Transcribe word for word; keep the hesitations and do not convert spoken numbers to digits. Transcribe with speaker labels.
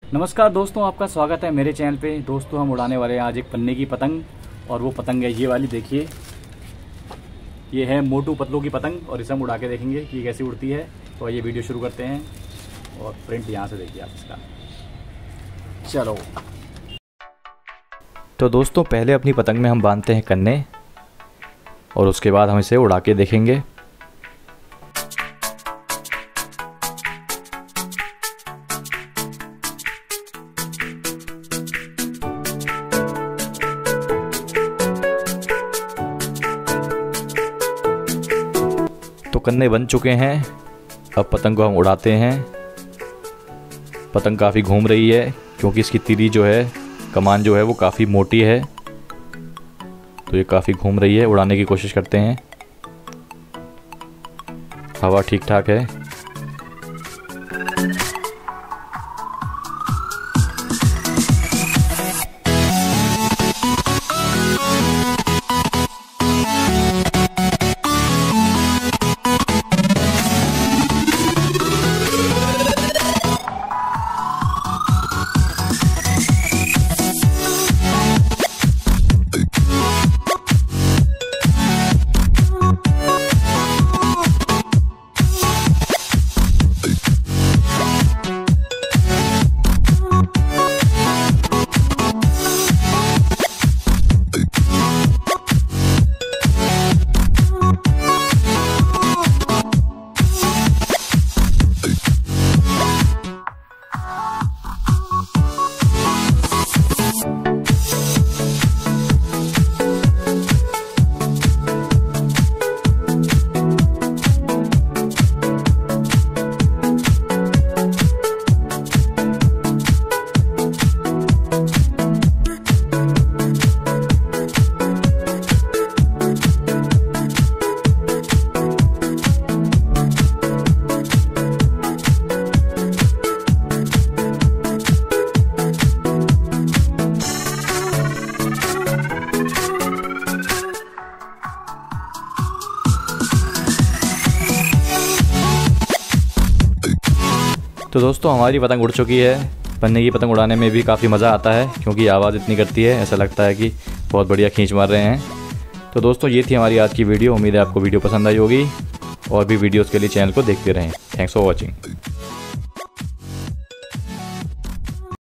Speaker 1: नमस्कार दोस्तों, आपका स्वागत है मेरे चैनल पे। दोस्तों हम उड़ाने वाले हैं आज एक पन्ने की पतंग, और वो पतंग है ये वाली। देखिए, ये है मोटू पतलू की पतंग, और इसे हम उड़ा के देखेंगे कि कैसी उड़ती है। तो ये वीडियो शुरू करते हैं, और प्रिंट यहाँ से देखिए आप इसका। चलो,
Speaker 2: तो दोस्तों पहले अपनी पतंग में हम बांधते हैं कन्ने, और उसके बाद हम इसे उड़ा के देखेंगे। तो कन्ने बन चुके हैं, अब पतंग को हम उड़ाते हैं। पतंग काफ़ी घूम रही है क्योंकि इसकी तीली जो है, कमान जो है वो काफ़ी मोटी है, तो ये काफ़ी घूम रही है। उड़ाने की कोशिश करते हैं। हवा ठीक ठाक है। तो दोस्तों हमारी पतंग उड़ चुकी है। पन्ने की पतंग उड़ाने में भी काफ़ी मज़ा आता है क्योंकि आवाज़ इतनी करती है, ऐसा लगता है कि बहुत बढ़िया खींच मार रहे हैं। तो दोस्तों ये थी हमारी आज की वीडियो। उम्मीद है आपको वीडियो पसंद आई होगी, और भी वीडियोज़ के लिए चैनल को देखते रहें। Thanks for watching.